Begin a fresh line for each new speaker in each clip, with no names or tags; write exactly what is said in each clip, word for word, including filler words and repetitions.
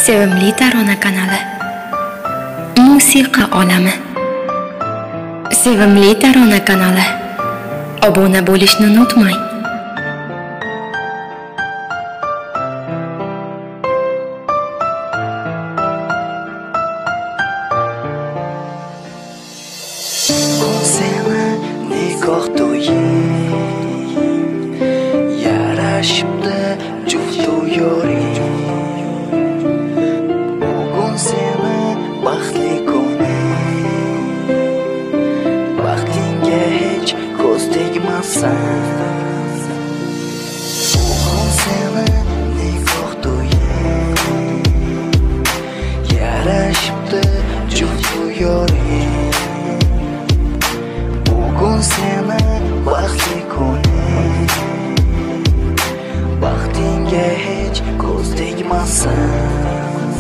Sevimli Tarona kanali. Musiqa olami. Sevimli Tarona kanali. Obuna bo'lishni unutmang.
Seni nikoh to'yi yarashibdi juftu yoring. Bugun seni baxtli kuning, baxtingga hech ko'z tegmasin. Bugun seni nikoh to'yi yarashibdi juftu yoring. Bugun seni baxtli kuning, baxtingga hech ko'z tegmasin.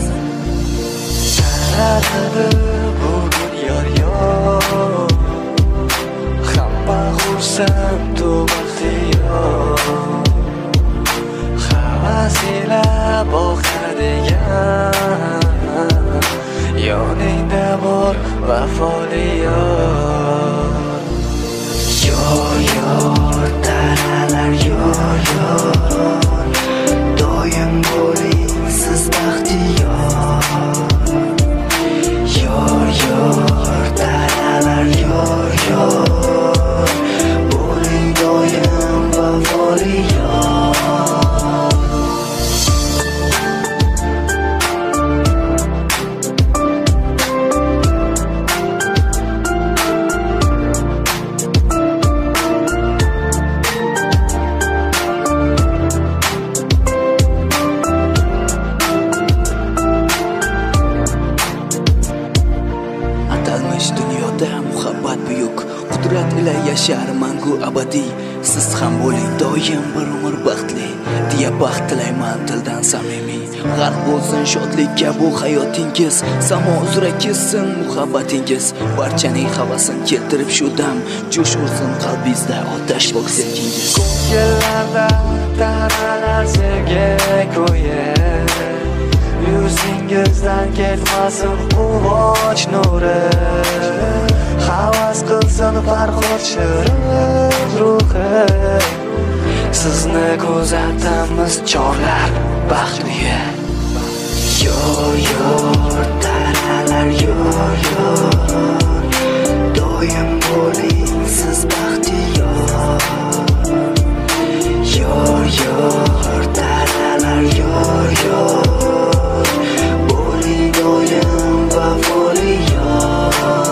Taraladi bugun yor-yor, hamma xursand u baxtiyor. Havas ila boqadigan, yoningda bor vafoli yor. Yor yor taralar yor yor, doim bo'ling siz baxtiyor. Yor yor taralar yor yor, bo'ling doim vafoli yor. Dunyoda muhabbat buyuk, qudrat ila yashar mangu abadiy. Siz ham bo'ling doim bir umr baxtli, deya baxt tilayman dildan samimiy. G'arq bo'lsin shodlikka bu hayotingiz, samo uzra kessin muhabbatingiz. Barchaning havasin keltirib shu dam, jo'sh ursin qalbingizda otash bor sevgingiz. Ko'ngillarda taralar sevgi ko'yib, yuzingizdan ketmasin quvonch nuri. Havas qilsin farhod shirin ruhi. Sizni kuzatamiz chorlar baxtli. Yor yor taralar yor yor, doim bo'ling siz baxtiyor. Yor yor taralar yor yor, bo'ling doim vafoli yor.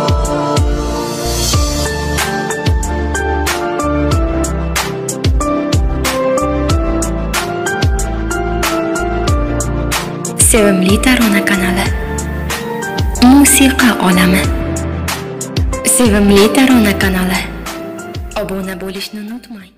Sevimli Tarona kanali. Musiqa olami. Sevimli Tarona kanali. Obuna bo'lishni unutmang.